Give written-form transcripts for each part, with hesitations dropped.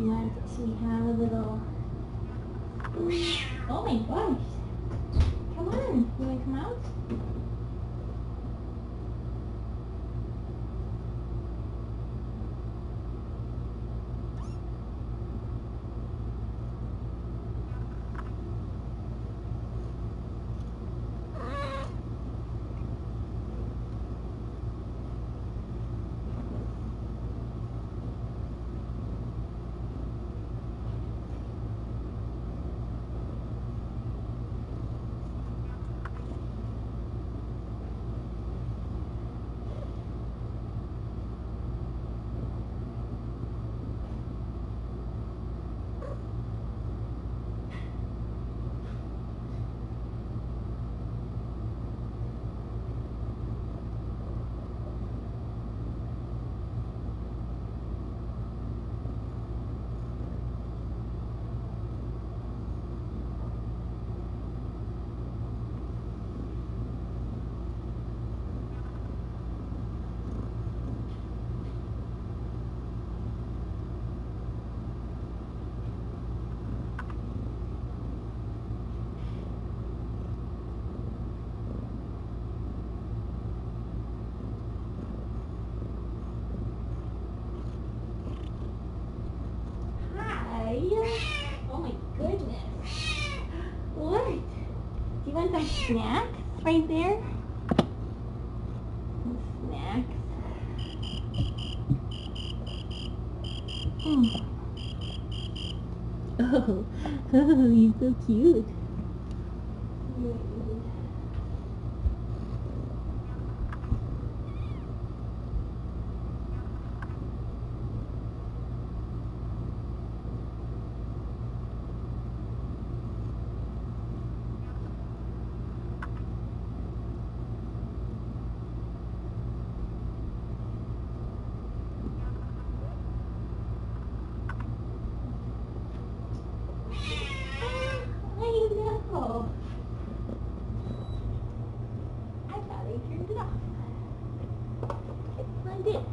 Should we have a little... Oh my gosh. Come on. You want to come out? Oh my goodness. What? Do you want some snacks right there? Some snacks. Oh, oh, you're so cute. I thought I turned it off. I did.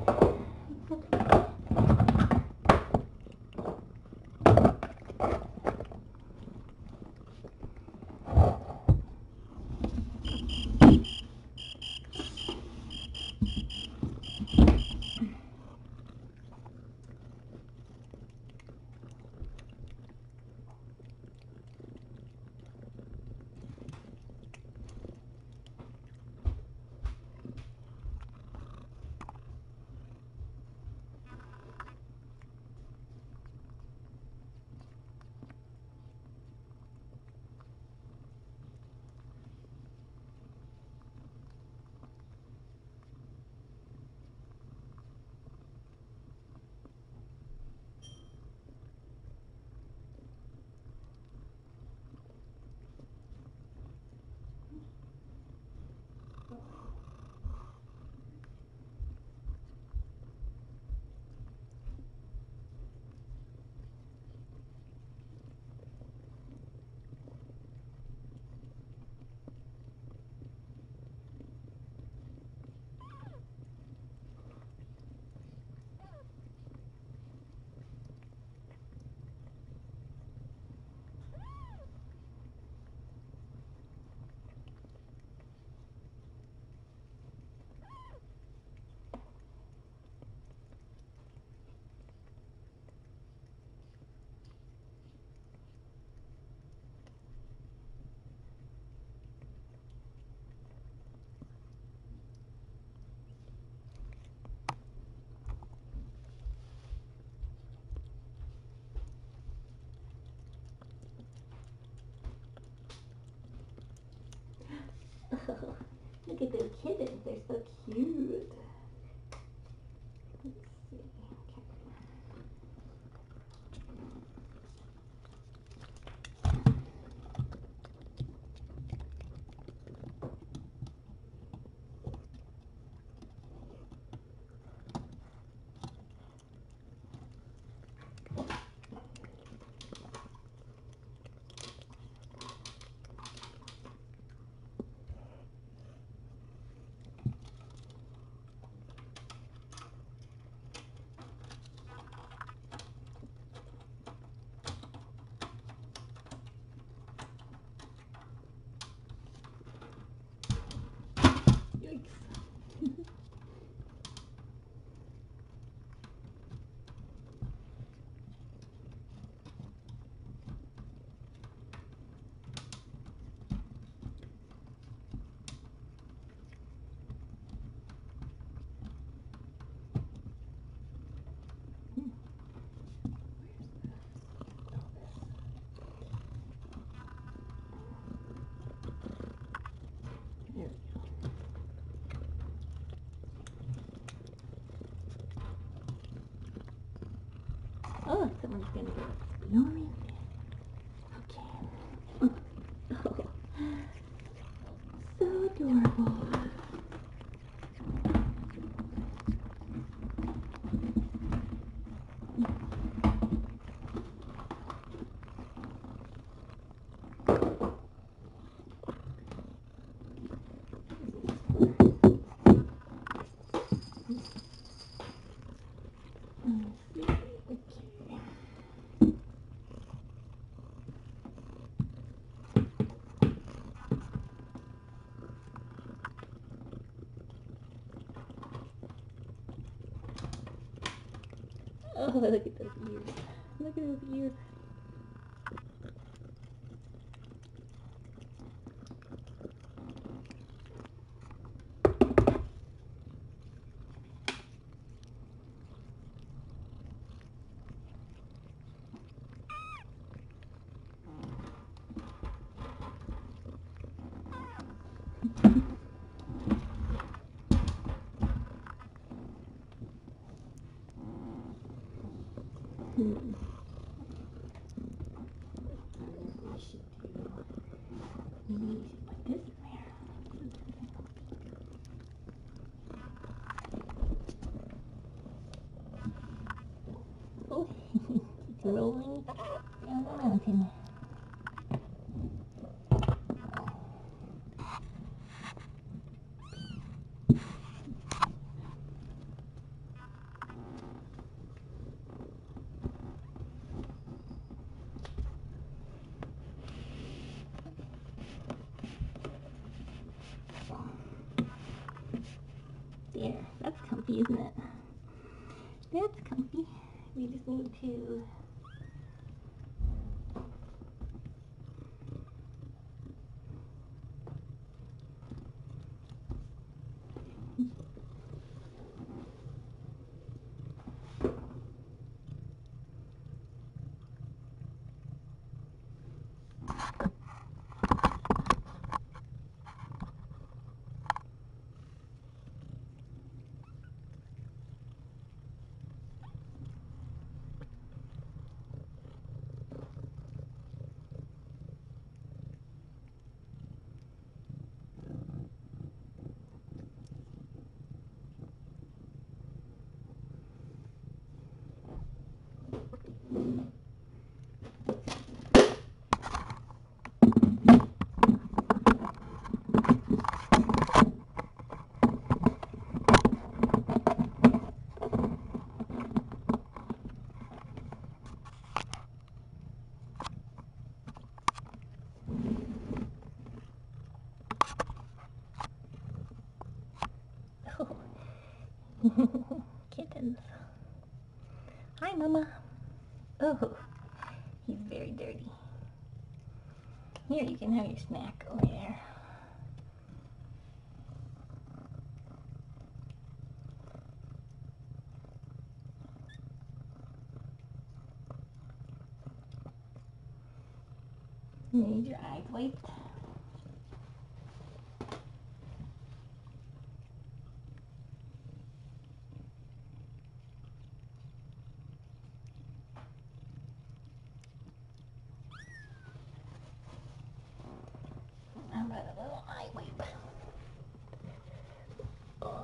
Look at those kittens, they're so cute. Let's see. I'm just gonna go snoring. Okay. Oh, so adorable. Oh, look at those ears. Look at those ears. Maybe we should put this in there. Oh, it's rolling down the mountain. There, that's comfy, isn't it? That's comfy. We just need to kittens. Hi, Mama. Oh, he's very dirty. Here, you can have your snack over there. You need your eyes wiped. How about a little eye wipe? Oh.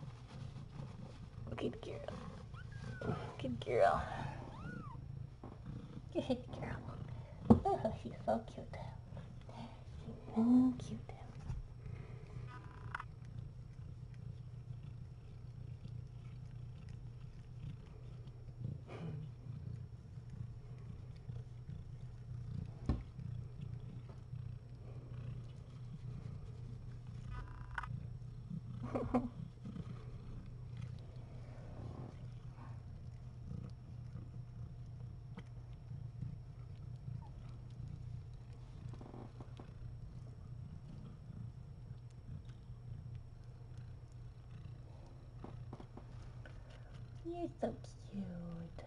Good girl. Good girl. Good girl. Oh, she's so cute. She's so cute. You're so cute.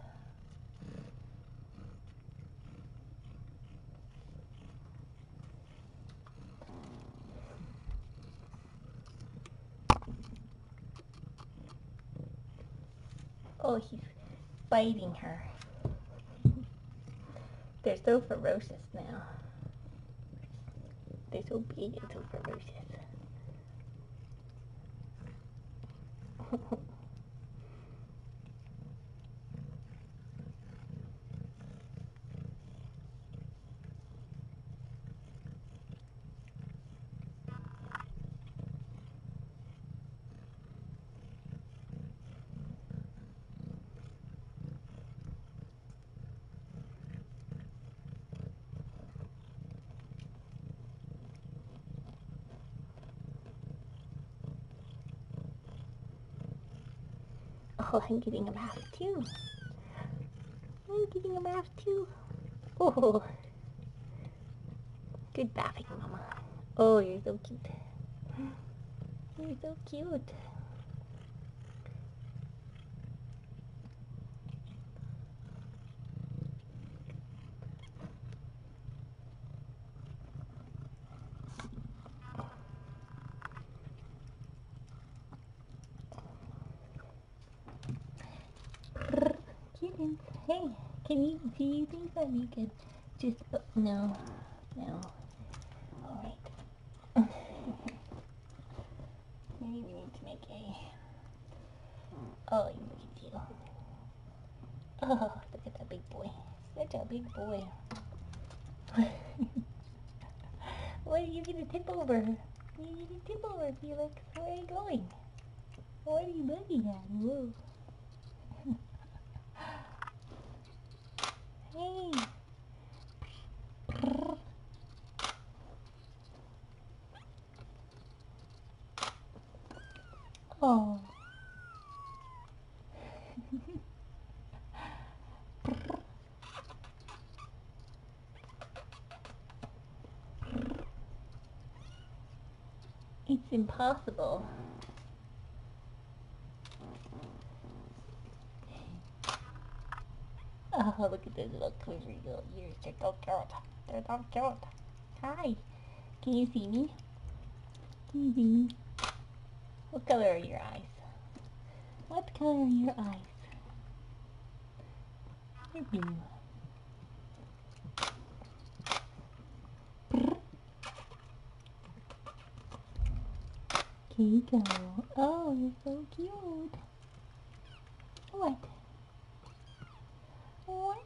Oh, he's biting her. They're so ferocious now. They're so big and so ferocious. Oh, I'm getting a bath too. I'm getting a bath too. Oh, good bathing, Mama. Oh, you're so cute. You're so cute. Kittens, hey, do you think that we could just, no, alright. Maybe we need to make oh, look at you. Oh, look at that big boy. Such a big boy. What are you gonna tip over? What are you gonna tip over, Felix? Where are you going? What are you looking at? Whoa. Hey. Oh. It's impossible. Oh, look at those little quivery little ears. They're so cute. They're so cute. Hi. Can you see me? Can you see me? What color are your eyes? What color are your eyes? They're blue. Here you go. Oh, you're so cute. What? What?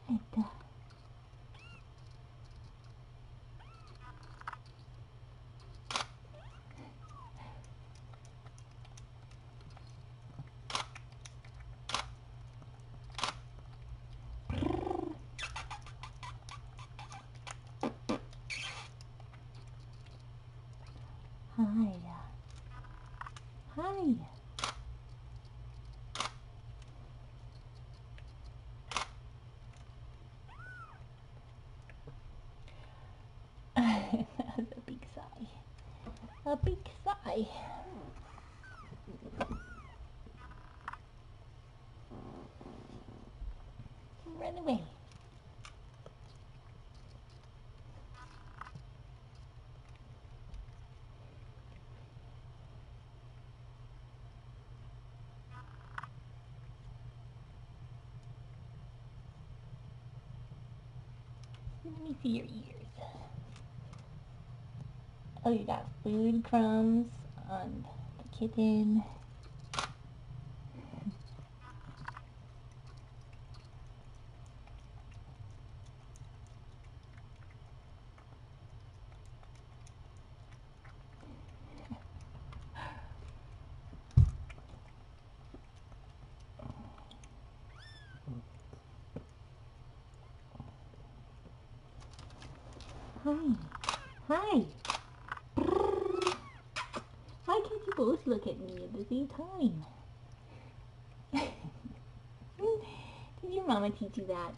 Hi. Hi. That was a big sigh. A big sigh. Run away. Let me see your ears. Oh, you got food crumbs on the kitten. Hi. Hi. Why can't you both look at me at the same time? Did your mama teach you that?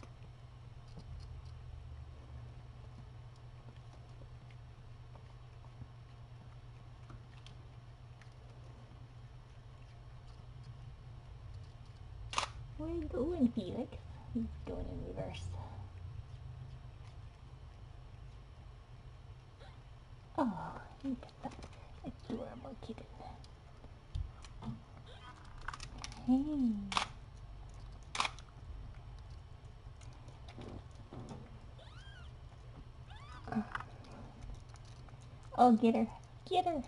Where are you going, Felix? He's going in reverse. Oh, look at that adorable kitten. Hey. Oh, get her. Get her.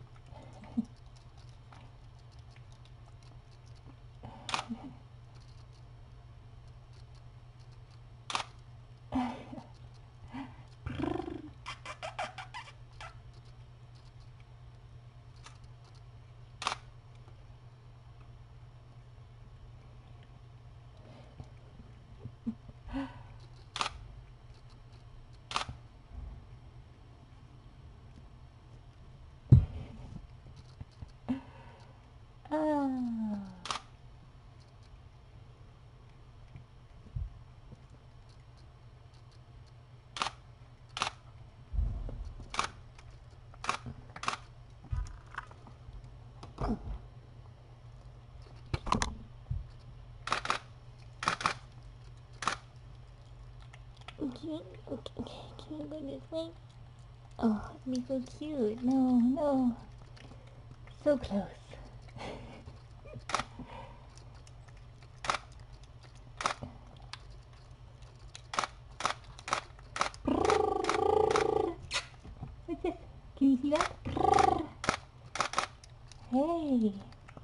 Oh. Okay, okay, can you go this way? Oh, it'd be so cute. No, no. So close. What's this? Can you see that? Hey.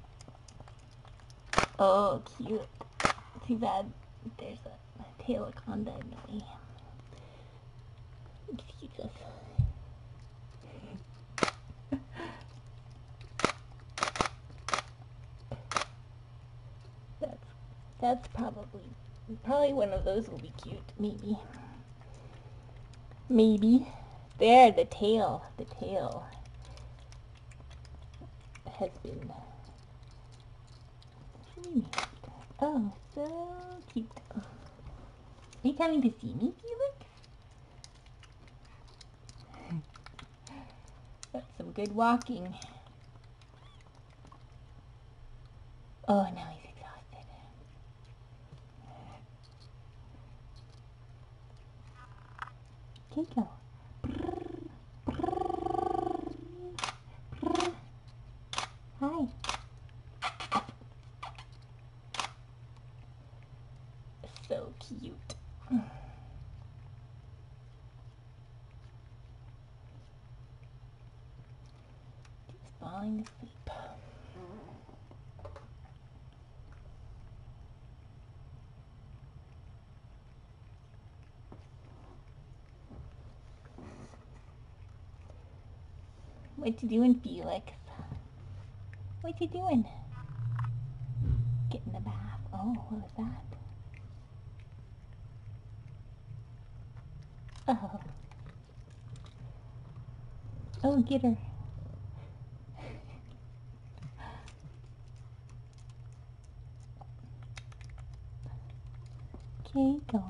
Oh, cute. Too bad there's a tail-a-conda in the way. Excuse us. That's probably one of those will be cute. Maybe. Maybe. There, the tail. The tail has been. Oh, so cute. Are you coming to see me, Felix? That's some good walking. Oh, now he's exhausted. Okay, go. Hi. So cute. Just falling asleep. What you doing, Felix? What you doing? Get in the bath. Oh, what was that? Oh. Oh, get her. Okay, go.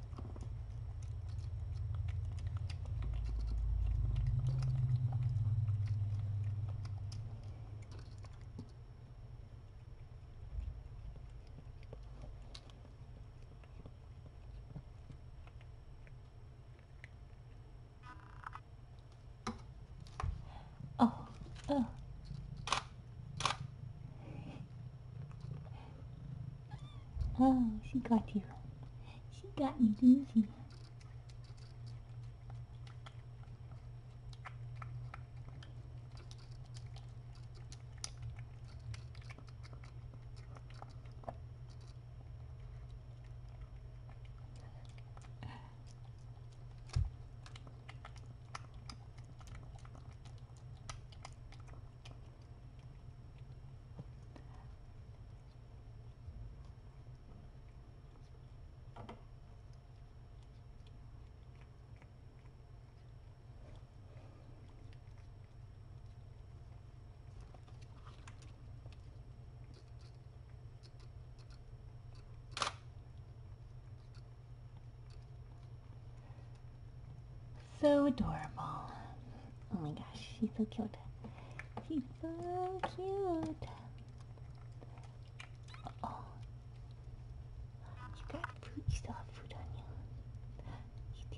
Oh, oh. Oh, she got you. She got me, didn't she? So adorable. Oh my gosh, she's so cute. She's so cute. Oh, you got food. You still have food on you. You do.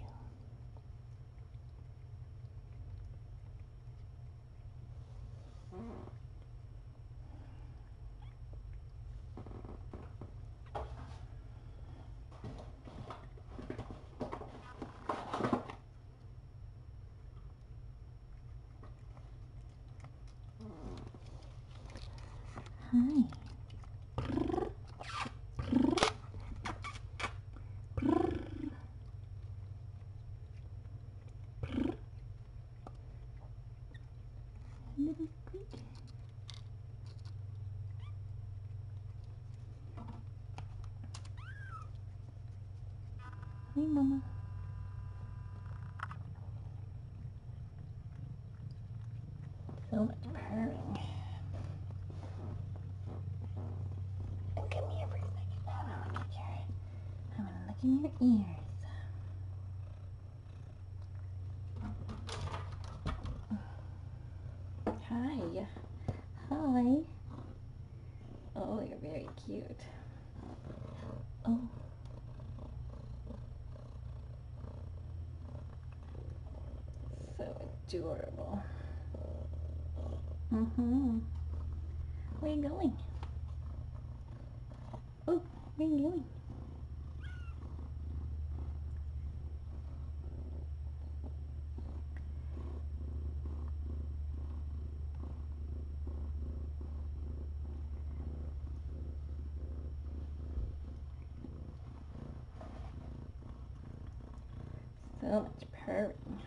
Hi. Little squeak. Hi, Mama. So much purring. Come here for a second. I'm gonna look in your ears. Hi. Hi. Oh, you're very cute. Oh. So adorable. Where are you going? Oh, where are you going? So much purring.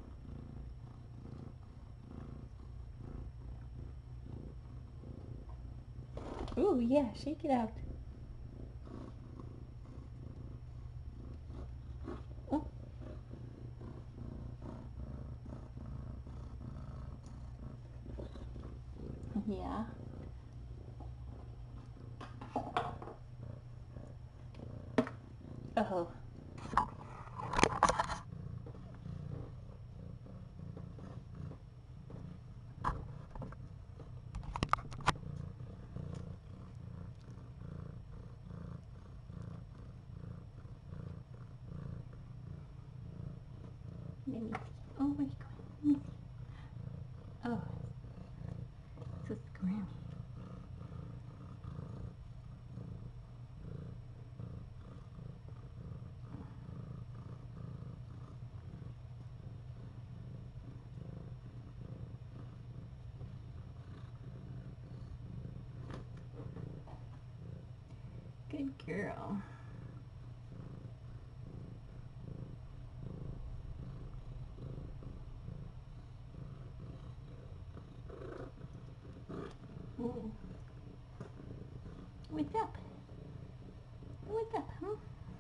Ooh, yeah, shake it out. Oh. Yeah. Oh. Let me see. Oh, where are you going? Let me see. Oh, so scrammy. Good girl. Ooh. What's up? What's up, huh?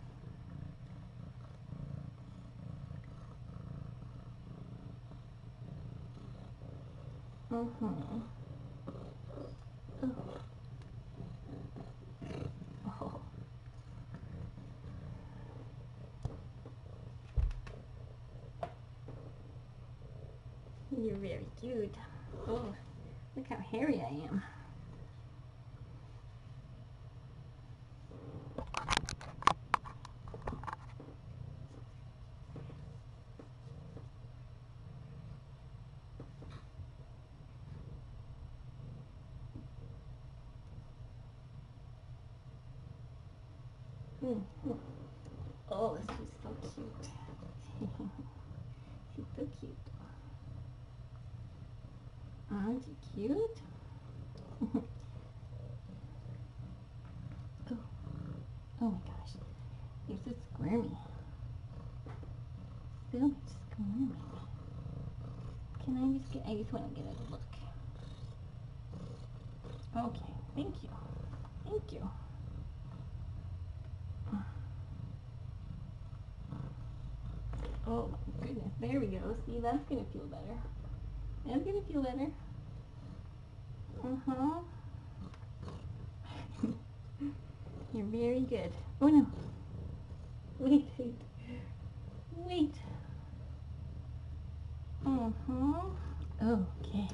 Mm-hmm. Oh. Oh. You're very cute. Oh, look how hairy I am. Oh, she's so cute. She's so cute. Aren't you cute? Oh. Oh my gosh. You're so squirmy. So much squirmy. Can I just get, I just want to get a look. Okay, thank you. Thank you. Oh my goodness, there we go. See, that's gonna feel better. That's gonna feel better. Uh-huh. You're very good. Oh no. Wait, wait. Wait. Uh-huh. Okay.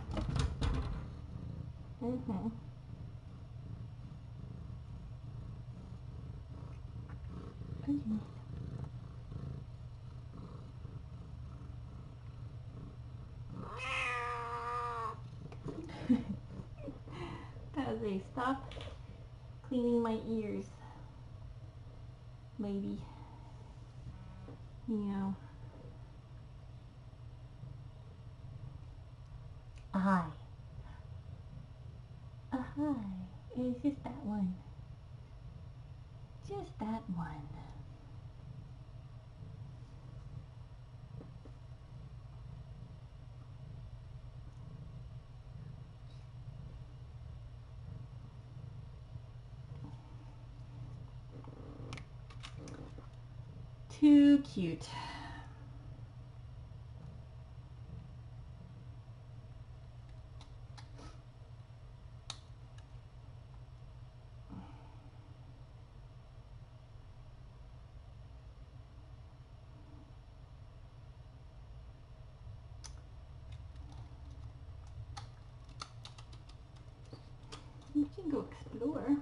Uh-huh. Okay. Pazzy, stop cleaning my ears, lady. Meow. Hi. Hi. It's just that one. Just that one. Too cute. You can go explore.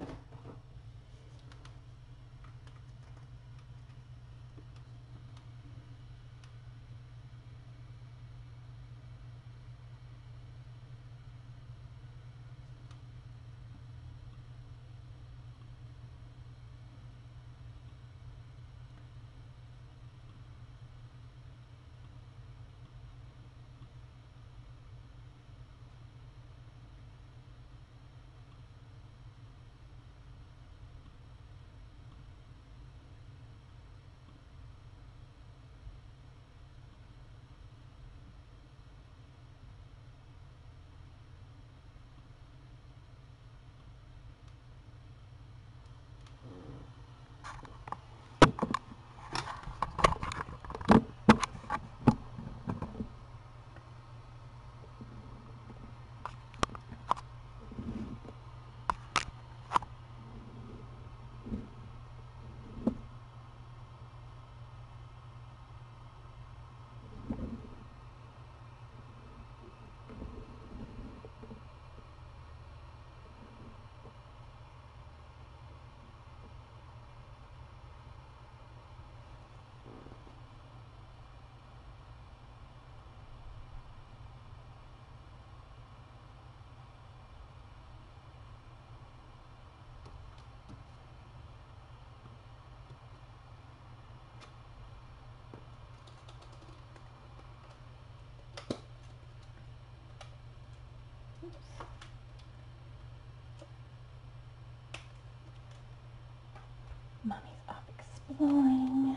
Mommy's off exploring.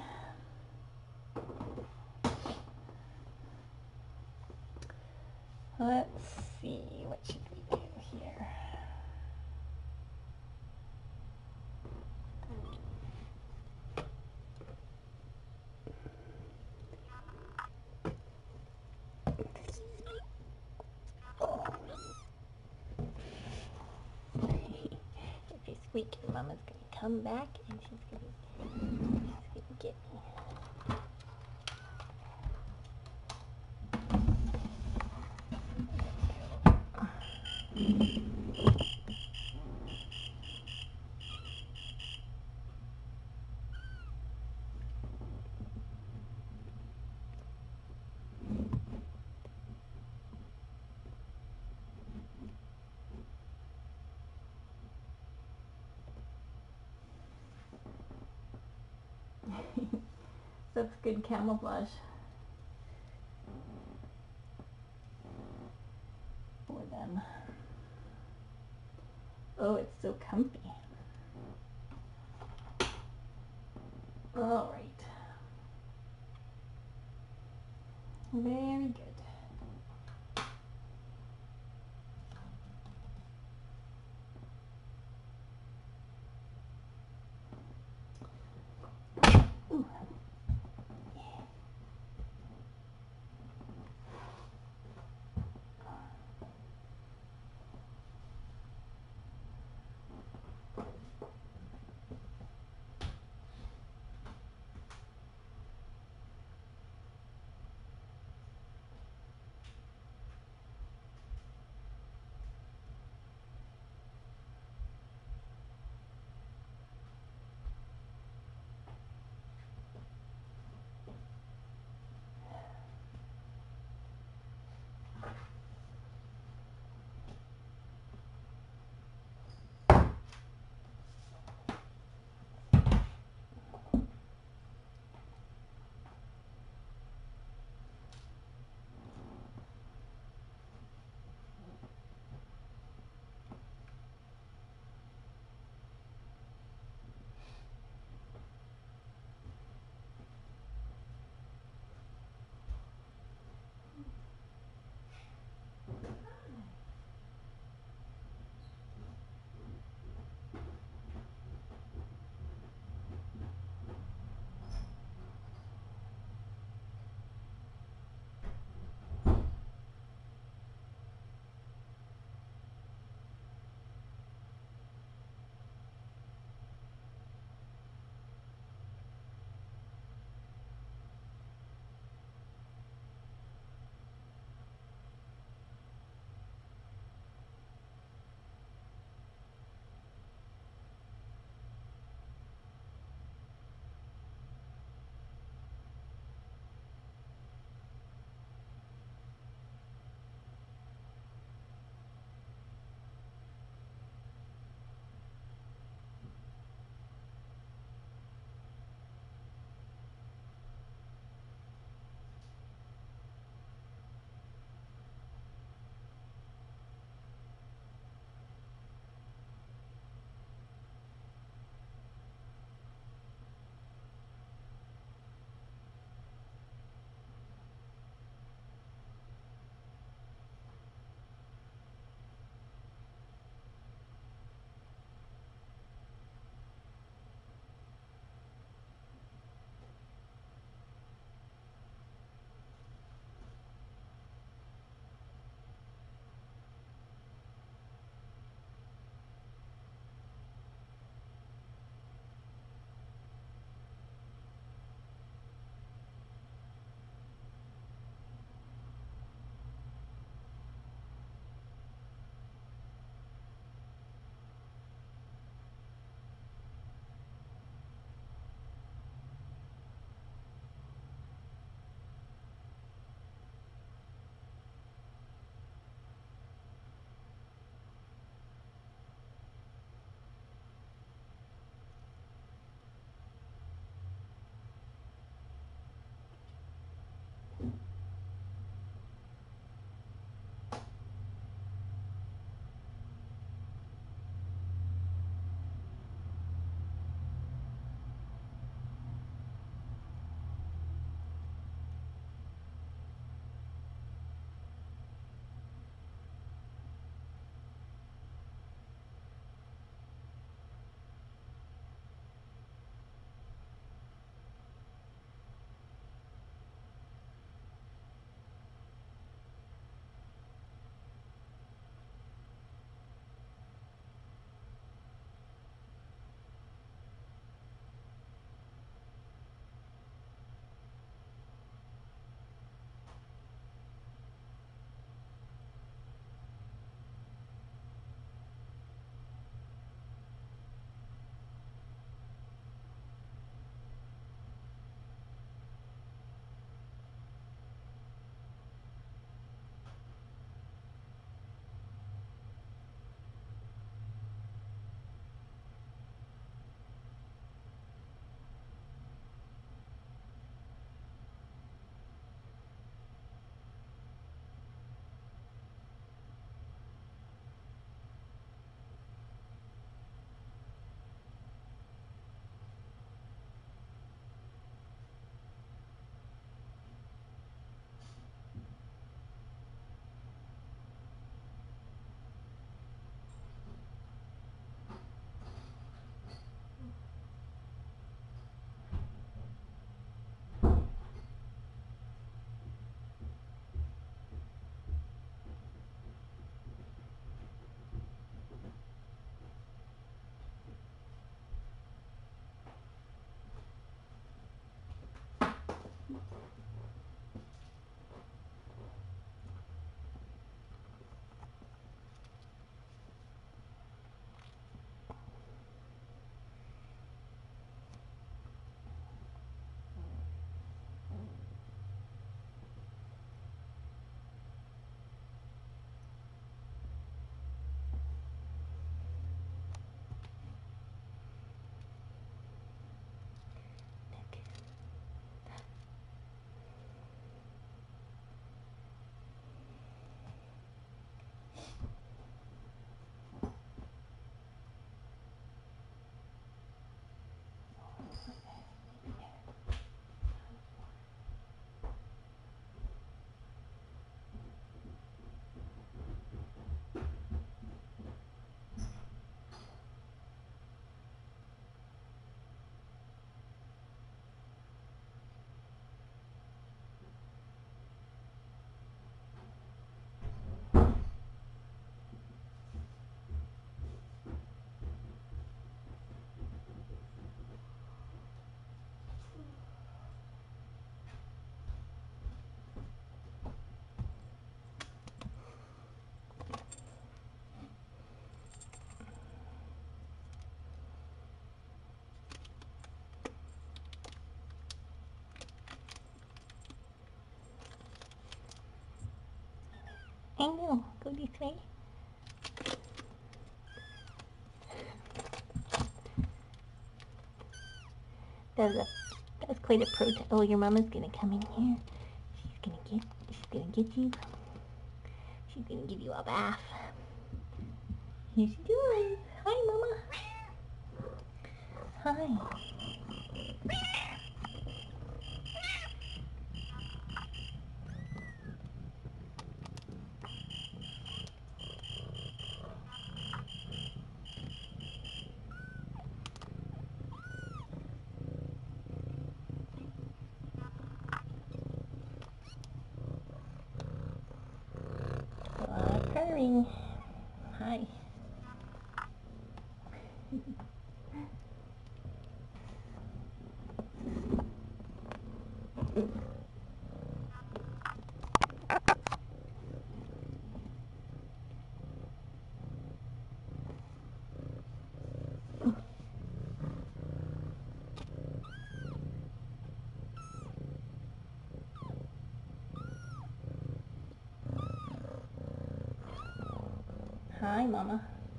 Let's see, what should we do here? If you squeak, Mama's gonna come back and she's gonna get me. That's good camouflage for them. Oh, it's so comfy. All right. Very good. Ooh. know. Go this way. That was quite a protest. Oh, your mama's gonna come in here. She's gonna get you. She's gonna give you a bath. Here she does. Hi, Mama. Hi. Purring. Hi. Hi, Mama.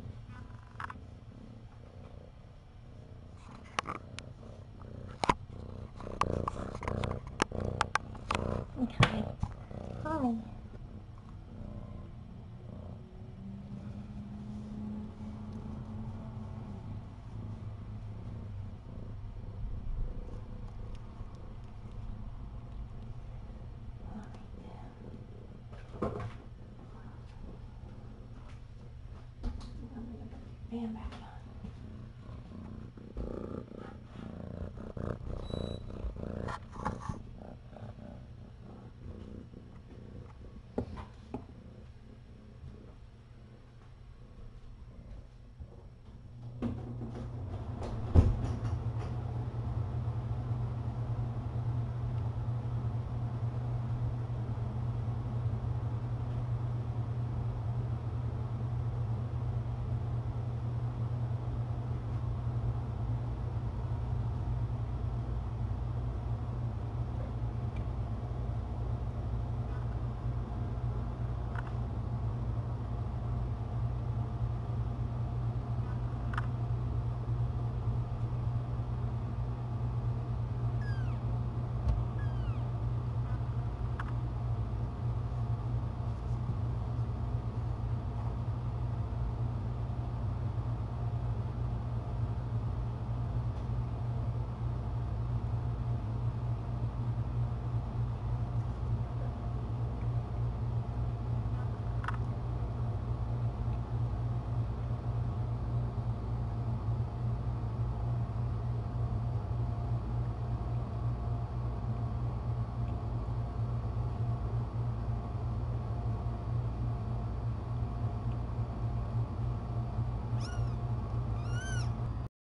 Okay. Hi. Bam, back.